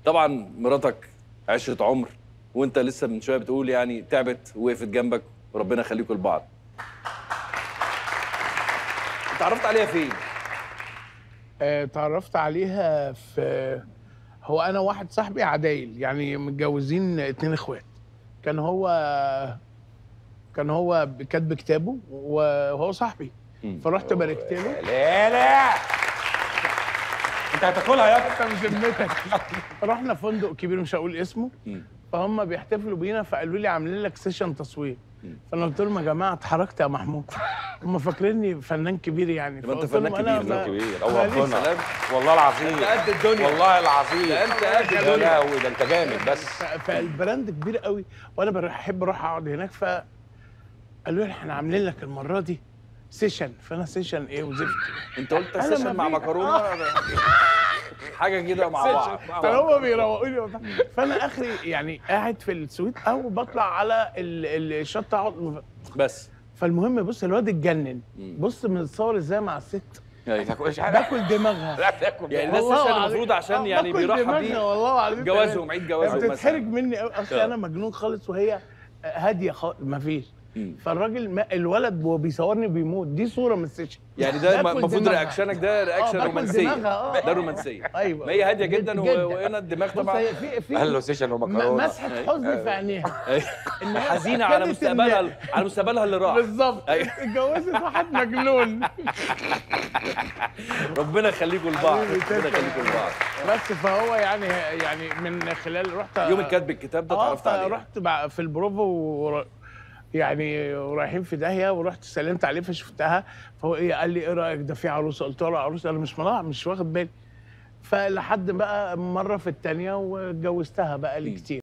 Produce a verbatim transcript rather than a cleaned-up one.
طبعا مراتك عشره عمر، وانت لسه من شويه بتقول يعني تعبت ووقفت جنبك وربنا يخليكم لبعض. اتعرفت عليها فين؟ آه، اتعرفت عليها في، هو انا واحد صاحبي عدايل، يعني متجوزين اتنين اخوات. كان هو كان هو كاتب كتابه وهو صاحبي، فرحت باركت له. لا لا انت هتاكلها يا انت بذمتك. رحنا فندق كبير مش هقول اسمه، فهم بيحتفلوا بينا فقالوا لي عاملين لك سيشن تصوير. فانا قلت لهم يا جماعه اتحركت يا محمود، هم فاكريني فنان كبير يعني. يبقى انت فنان كبير. فنان كبير او ماليش ربنا، والله العظيم انت قد الدنيا، والله العظيم ده انت قد يا الدنيا. لهوي ده انت جامد. بس فالبراند كبير قوي وانا بحب اروح اقعد هناك، فقالوا لي احنا عاملين لك المره دي سيشن. فانا سيشن ايه وزفت. انت قلت أنا سيشن ما مع في- مكرونه حاجه كده مع بعض. فهم بيروقوا لي وبتاع. فانا اخري يعني قاعد في السويت او بطلع على ال- الشط اقعد. بس فالمهم بص الواد اتجنن، بص متصور ازاي مع الست ايوه تاكلش حاجه. باكل دماغها. لا تاكل يعني ده والله السيشن العظيم. المفروض عشان آه، يعني باكل بيرحب دماغها بيه والله العظيم. جوازهم، عيد جوازهم مثلا. بتتحرج مني قوي اصل انا مجنون خالص وهي هاديه خالص مفيش. فالراجل ما الولد وهو بيصورني بيموت. دي صوره من السيشن. يعني ده باكل المفروض دماغها. رياكشنك ده رياكشن باكل رومانسيه. دماغها، آه، ده آه. رومانسيه. ايوه ما هي هاديه جدا جدا. وهنا الدماغ بص طبعا هي في في قال له سيشن م- ومكرونه مسحه حزن في عينيها. إن هي حزينه على أكدت إن- مستقبلها، على مستقبلها اللي راح. بالظبط. أيوة. اتجوزت واحد مجنون. ربنا يخليكم لبعض، حبيبي ربنا تسلم. يخليكم لبعض. بس فهو يعني يعني من خلال رحت يوم كاتب الكتاب ده اه اتعرفت عليه. رحت بقى في البروفا ور... يعني رايحين في داهيه ورحت سلمت عليه فشفتها. فهو ايه قال لي ايه رايك ده في عروسه؟ قلت له عروسه؟ انا مش ملاحظ مش واخد بالي. فلحد بقى مره في الثانيه واتجوزتها بقى لي كتير.